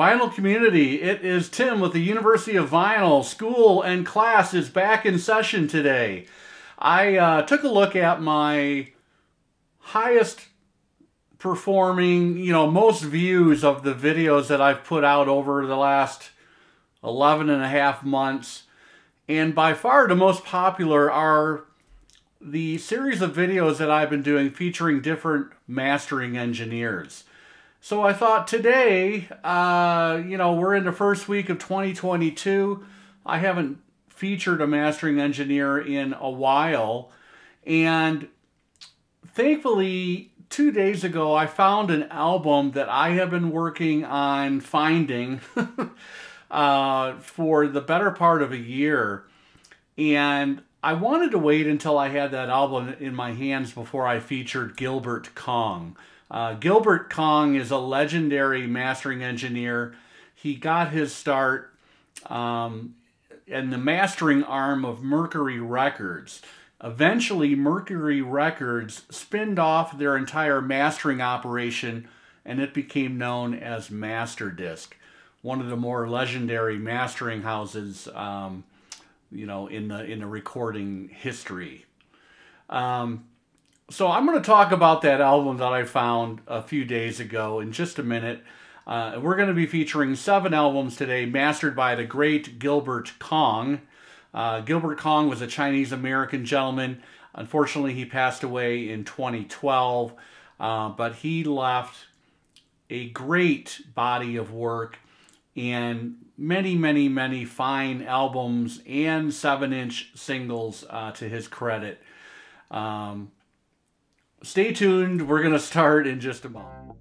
Vinyl community, it is Tim with the University of Vinyl. School and class is back in session today. I took a look at my highest performing, most views of the videos that I've put out over the last 11 and a half months. And by far the most popular are the series of videos that I've been doing featuring different mastering engineers. So I thought today, we're in the first week of 2022. I haven't featured a mastering engineer in a while. And thankfully, 2 days ago, I found an album that I have been working on finding for the better part of a year. And I wanted to wait until I had that album in my hands before I featured Gilbert Kong. Gilbert Kong is a legendary mastering engineer. He got his start in the mastering arm of Mercury Records. Eventually, Mercury Records spinned off their entire mastering operation, and it became known as Masterdisk, one of the more legendary mastering houses, in the recording history. So I'm going to talk about that album that I found a few days ago in just a minute. We're going to be featuring 7 albums today, mastered by the great Gilbert Kong. Gilbert Kong was a Chinese-American gentleman. Unfortunately, he passed away in 2012, but he left a great body of work and many, many, many fine albums and 7-inch singles to his credit. Stay tuned. We're going to start in just a moment.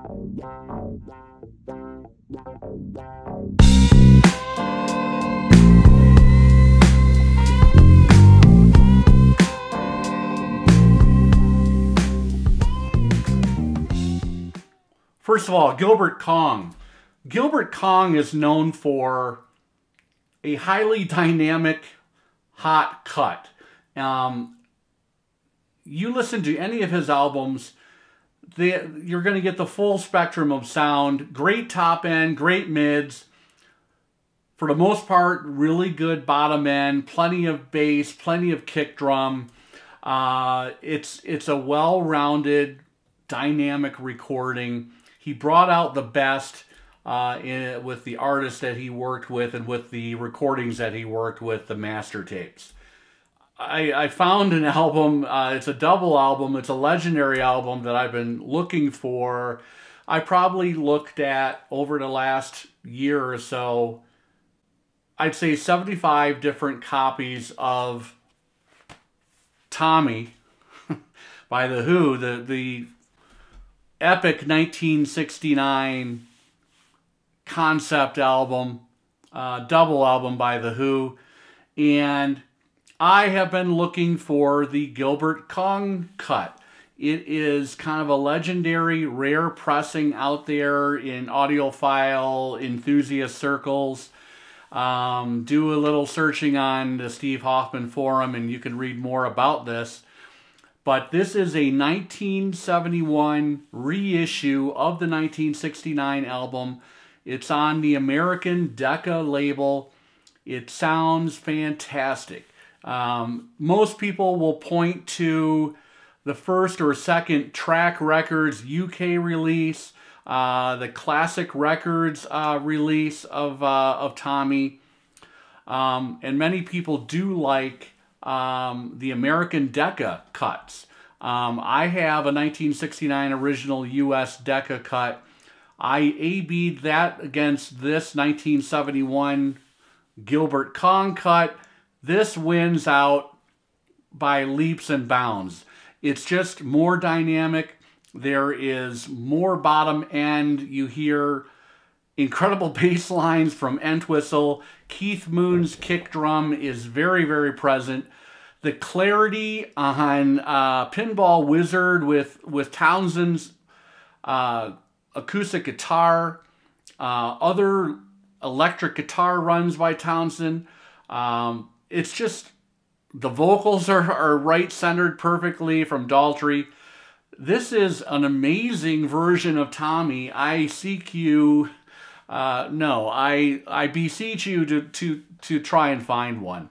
First of all, Gilbert Kong. Gilbert Kong is known for a highly dynamic, hot cut. You listen to any of his albums, you're going to get the full spectrum of sound. Great top end, great mids. For the most part, really good bottom end, plenty of bass, plenty of kick drum. It's a well-rounded, dynamic recording. He brought out the best with the artists that he worked with and with the recordings that he worked with, the master tapes. I found an album, it's a double album, it's a legendary album that I've been looking for. I probably looked at, over the last year or so, I'd say 75 different copies of Tommy by The Who, the epic 1969 concept album, double album by The Who, and I have been looking for the Gilbert Kong cut. It is kind of a legendary, rare pressing out there in audiophile enthusiast circles. Do a little searching on the Steve Hoffman forum and you can read more about this. But this is a 1971 reissue of the 1969 album. It's on the American Decca label. It sounds fantastic. Most people will point to the first or second Track Records UK release, the Classic Records release of Tommy, and many people do like the American Decca cuts. I have a 1969 original US Decca cut. I A-B'd that against this 1971 Gilbert Kong cut. This wins out by leaps and bounds. It's just more dynamic. There is more bottom end. You hear incredible bass lines from Entwistle. Keith Moon's kick drum is very, very present. The clarity on Pinball Wizard with Townsend's acoustic guitar, other electric guitar runs by Townsend. It's just, the vocals are right-centered perfectly from Daltrey. This is an amazing version of Tommy. I Seek You No, I beseech you to try and find one.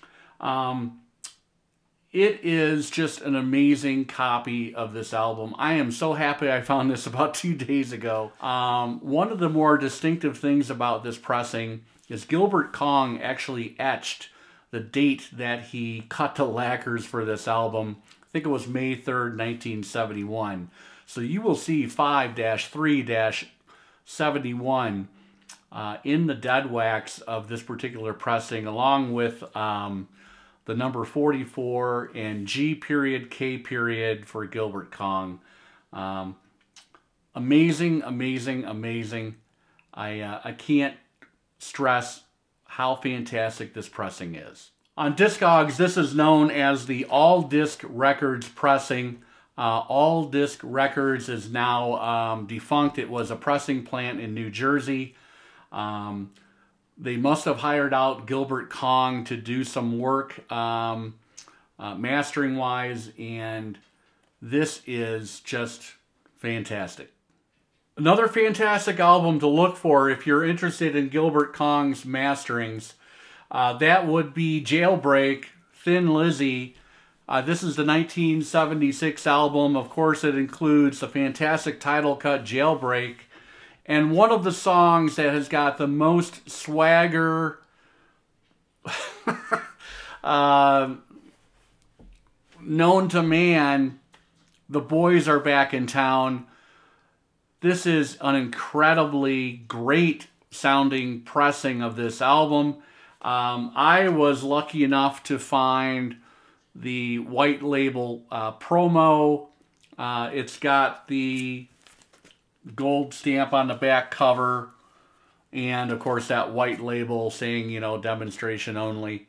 It is just an amazing copy of this album. I am so happy I found this about 2 days ago. One of the more distinctive things about this pressing is Gilbert Kong actually etched the date that he cut the lacquers for this album. I think it was May 3rd, 1971. So you will see 5-3-71 in the dead wax of this particular pressing, along with the number 44 and G period, K period for Gilbert Kong. Amazing, amazing, amazing. I can't stress how fantastic this pressing is. On Discogs, this is known as the All Disc Records pressing. All Disc Records is now defunct. It was a pressing plant in New Jersey. They must have hired out Gilbert Kong to do some work mastering-wise, and this is just fantastic. Another fantastic album to look for if you're interested in Gilbert Kong's masterings, that would be Jailbreak, Thin Lizzy. This is the 1976 album. Of course, it includes the fantastic title cut, Jailbreak. And one of the songs that has got the most swagger, known to man, The Boys Are Back in Town. This is an incredibly great sounding pressing of this album. I was lucky enough to find the white label promo. It's got the gold stamp on the back cover, and of course that white label saying, you know, demonstration only.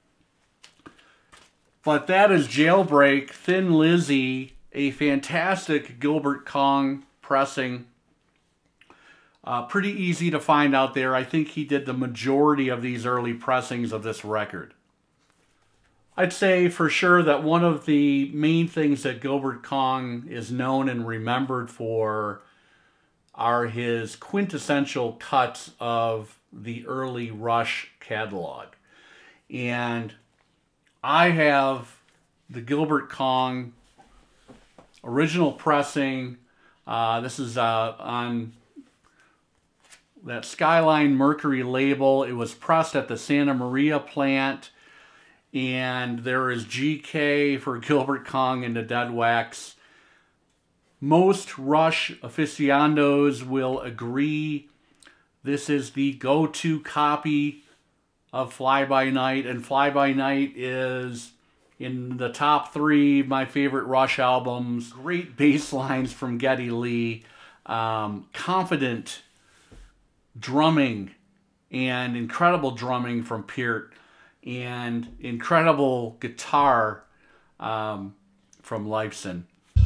But that is Jailbreak, Thin Lizzy, a fantastic Gilbert Kong pressing. Pretty easy to find out there. I think he did the majority of these early pressings of this record. I'd say for sure that one of the main things that Gilbert Kong is known and remembered for are his quintessential cuts of the early Rush catalog. And I have the Gilbert Kong original pressing. This is on that Skyline Mercury label. It was pressed at the Santa Maria plant. And there is GK for Gilbert Kong in the dead wax. Most Rush aficionados will agree this is the go-to copy of Fly By Night, and Fly By Night is in the top 3 my favorite Rush albums. Great bass lines from Geddy Lee, confident drumming, and incredible drumming from Peart, and incredible guitar from Lifeson.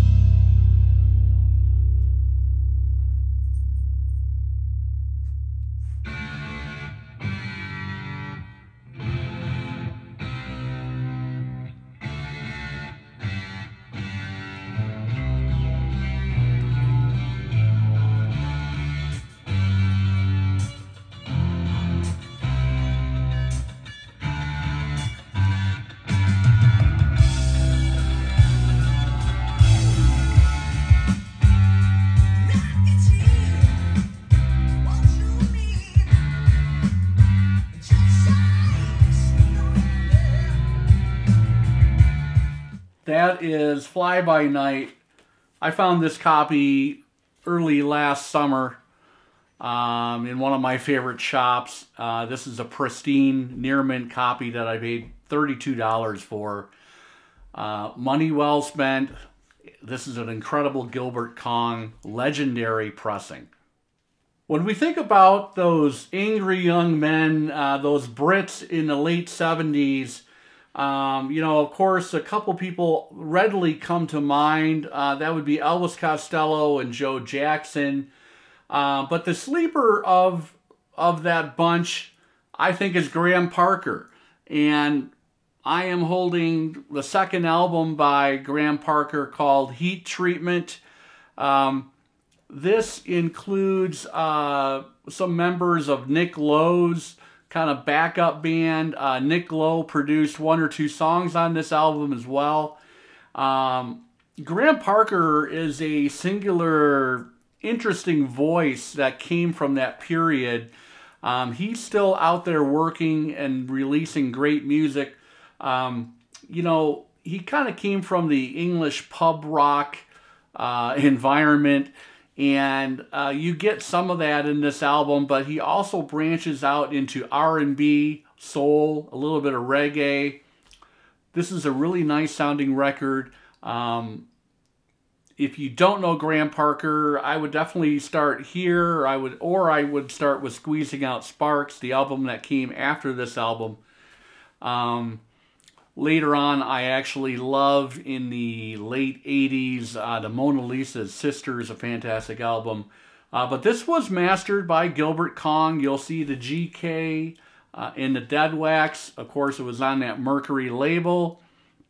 That is Fly By Night. I found this copy early last summer in one of my favorite shops. This is a pristine near mint copy that I paid $32 for. Money well spent. This is an incredible Gilbert Kong legendary pressing. When we think about those angry young men, those Brits in the late 70s, you know, of course, a couple people readily come to mind. That would be Elvis Costello and Joe Jackson. But the sleeper of that bunch, I think, is Graham Parker. And I am holding the second album by Graham Parker called Heat Treatment. This includes some members of Nick Lowe's kind of backup band. Nick Lowe produced 1 or 2 songs on this album as well. Graham Parker is a singular, interesting voice that came from that period. He's still out there working and releasing great music. You know, he kind of came from the English pub rock environment, and you get some of that in this album, but he also branches out into R&B, soul, a little bit of reggae. This is a really nice sounding record. If you don't know Graham Parker, I would definitely start here. I would start with Squeezing Out Sparks, the album that came after this album. Later on, I actually love, in the late 80s, the Mona Lisa's Sisters, a fantastic album. But this was mastered by Gilbert Kong. You'll see the GK in the Dead Wax. Of course, it was on that Mercury label.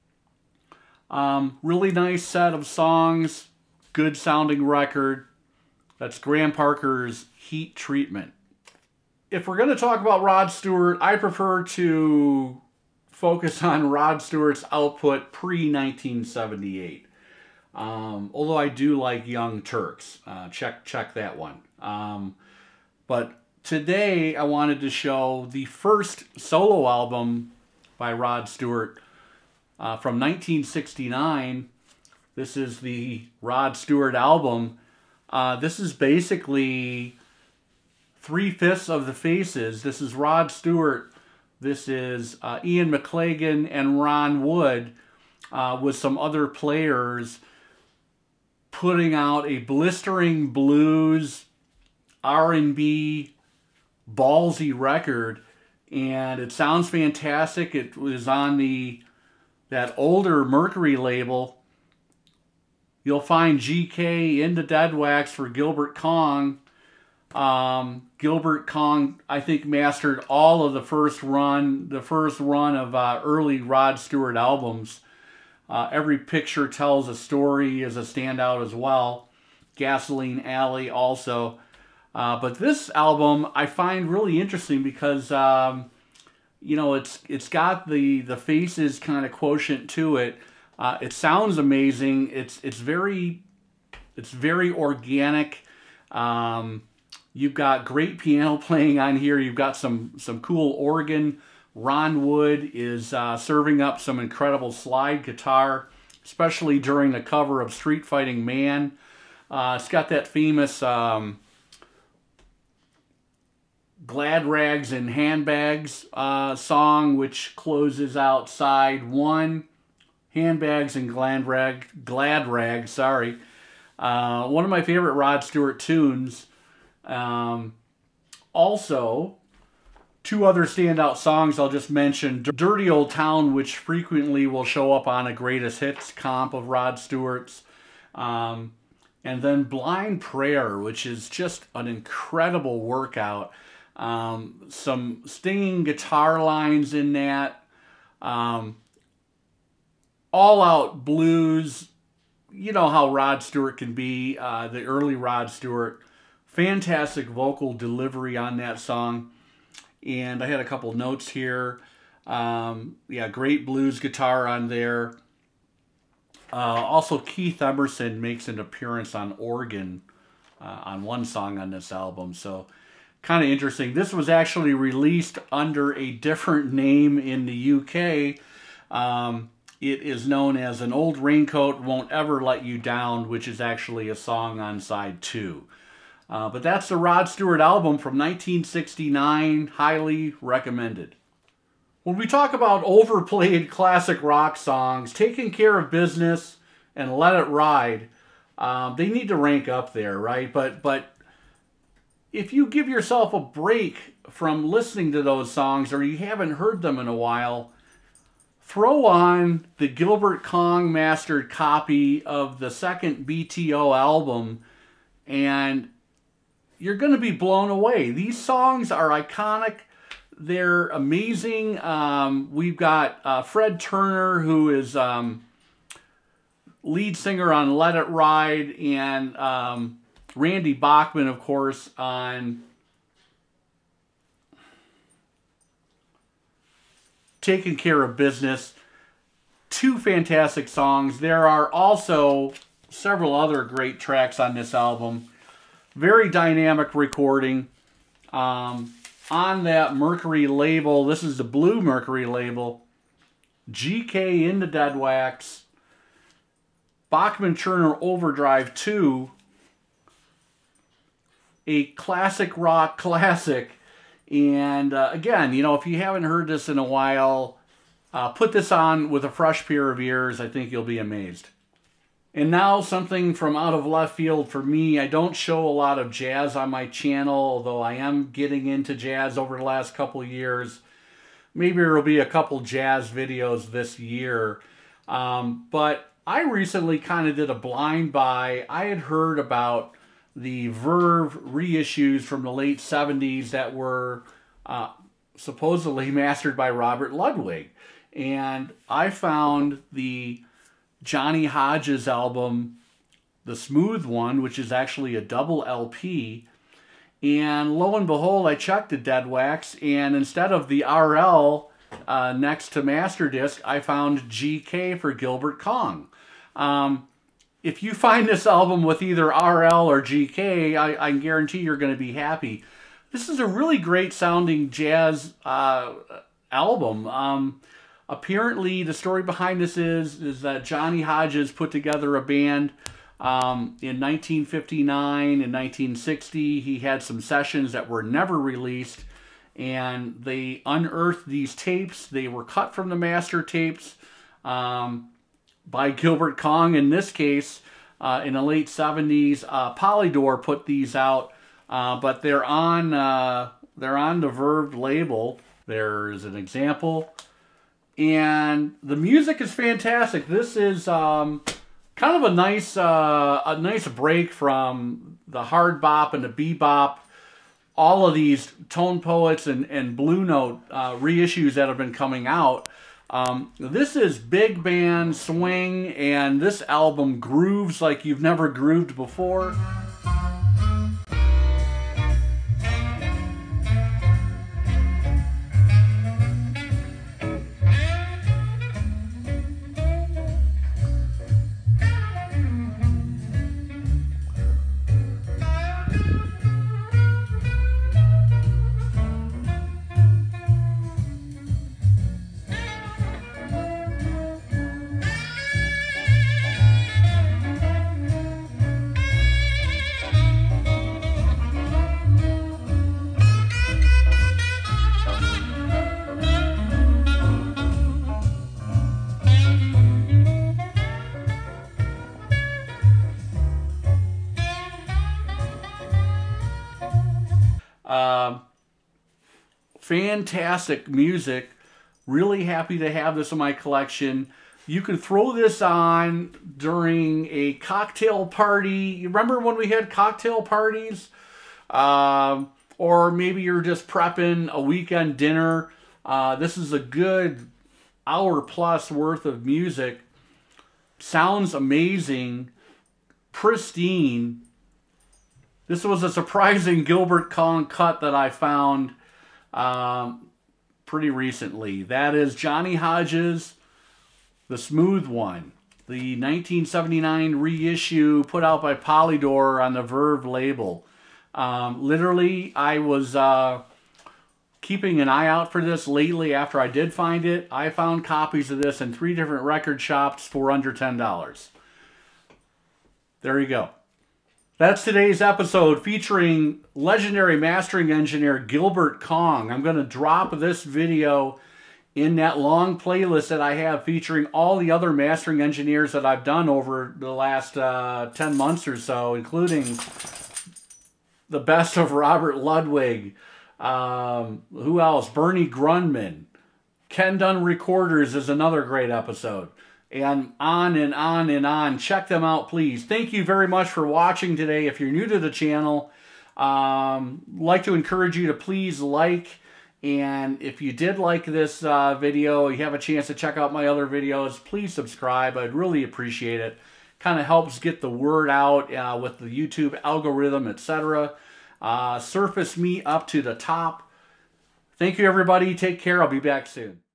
Really nice set of songs. Good sounding record. That's Graham Parker's Heat Treatment. If we're going to talk about Rod Stewart, I prefer to focus on Rod Stewart's output pre-1978. Although I do like Young Turks. Check that one. But today I wanted to show the first solo album by Rod Stewart from 1969. This is the Rod Stewart album. This is basically 3/5 of the faces. This is Rod Stewart. This is Ian McLagan and Ron Wood with some other players putting out a blistering blues, R&B, ballsy record. And it sounds fantastic. It was on that older Mercury label. You'll find GK in the Dead Wax for Gilbert Kong. Gilbert Kong, I think, mastered all of the first run of early Rod Stewart albums. Every Picture Tells a Story is a standout as well. Gasoline Alley also. But this album I find really interesting because you know, it's got the faces kind of quotient to it. It sounds amazing. It's very organic. You've got great piano playing on here. You've got some cool organ. Ron Wood is serving up some incredible slide guitar, especially during the cover of Street Fighting Man. It's got that famous Glad Rags and Handbags song, which closes out side 1. Handbags and Glad Rags, sorry. One of my favorite Rod Stewart tunes. Also, 2 other standout songs I'll just mention. Dirty Old Town, which frequently will show up on a greatest hits comp of Rod Stewart's. And then Blind Prayer, which is just an incredible workout. Some stinging guitar lines in that. All-out blues. You know how Rod Stewart can be, the early Rod Stewart. Fantastic vocal delivery on that song. And I had a couple notes here. Yeah, great blues guitar on there. Also, Keith Emerson makes an appearance on organ on one song on this album. So, kind of interesting. This was actually released under a different name in the UK. It is known as An Old Raincoat Won't Ever Let You Down, which is actually a song on side 2. But that's the Rod Stewart album from 1969. Highly recommended. When we talk about overplayed classic rock songs, Taking Care of Business and Let It Ride, they need to rank up there, right? But if you give yourself a break from listening to those songs, or you haven't heard them in a while, throw on the Gilbert Kong mastered copy of the second BTO album, and you're going to be blown away. These songs are iconic. They're amazing. We've got Fred Turner, who is lead singer on Let It Ride, and Randy Bachman, of course, on Taking Care of Business. Two fantastic songs. There are also several other great tracks on this album. Very dynamic recording. On that Mercury label, this is the blue Mercury label, GK into Dead Wax, Bachman-Turner Overdrive 2, a classic rock classic. And again, you know, if you haven't heard this in a while, put this on with a fresh pair of ears. I think you'll be amazed. And now something from out of left field for me. I don't show a lot of jazz on my channel, although I am getting into jazz over the last couple of years. Maybe there will be a couple jazz videos this year. But I recently kind of did a blind buy. I had heard about the Verve reissues from the late 70s that were supposedly mastered by Robert Ludwig. And I found the Johnny Hodges album, the smooth one, which is actually a double LP. And lo and behold, I checked the Dead Wax, and instead of the RL next to Masterdisk, I found GK for Gilbert Kong. If you find this album with either RL or GK, I guarantee you're going to be happy. This is a really great sounding jazz album. Apparently, the story behind this is that Johnny Hodges put together a band in 1959 and 1960. He had some sessions that were never released, and they unearthed these tapes. They were cut from the master tapes by Gilbert Kong. In this case, in the late 70s, Polydor put these out, but they're on the Verve label. There's an example. And the music is fantastic. This is kind of a nice break from the hard bop and the bebop. All of these Tone Poets and Blue Note reissues that have been coming out. This is big band swing, and this album grooves like you've never grooved before. Fantastic music. Really happy to have this in my collection. You can throw this on during a cocktail party. You remember when we had cocktail parties? Or maybe you're just prepping a weekend dinner. This is a good hour plus worth of music. Sounds amazing. Pristine. This was a surprising Gilbert Kong cut that I found pretty recently. That is Johnny Hodges, the smooth one. The 1979 reissue put out by Polydor on the Verve label. Literally, I was keeping an eye out for this lately after I did find it. I found copies of this in 3 different record shops for under $10. There you go. That's today's episode featuring legendary mastering engineer Gilbert Kong. I'm going to drop this video in that long playlist that I have featuring all the other mastering engineers that I've done over the last 10 months or so, including the best of Robert Ludwig. Who else? Bernie Grundman. Ken Dunn Recorders is another great episode. And on and on and on. Check them out, please. Thank you very much for watching today. If you're new to the channel, I'd like to encourage you to please like. And if you did like this video, you have a chance to check out my other videos, please subscribe. I'd really appreciate it. kind of helps get the word out with the YouTube algorithm, etc. Surface me up to the top. Thank you, everybody. Take care. I'll be back soon.